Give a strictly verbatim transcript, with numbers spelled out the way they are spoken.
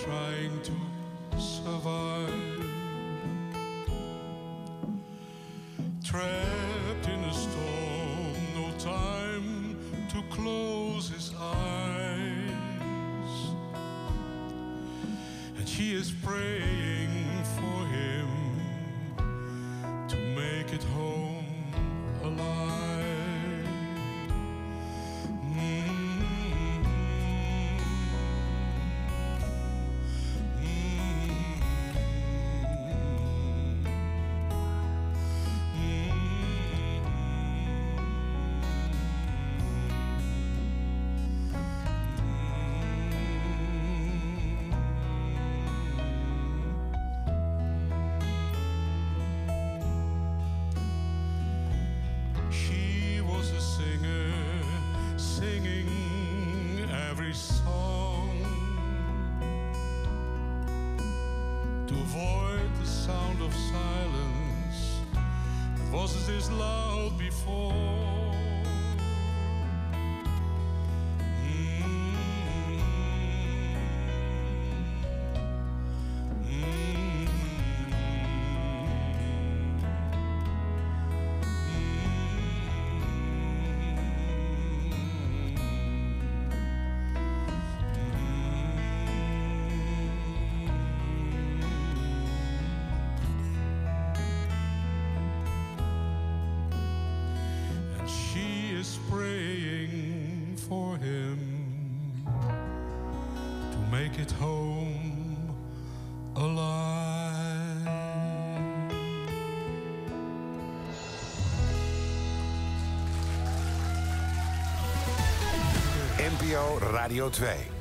trying to survive. Trapped in a storm, no time to close his eyes. And she is praying for him to make it home alive. Was this loud before? Praying for him to make it home alive. N P O Radio twee.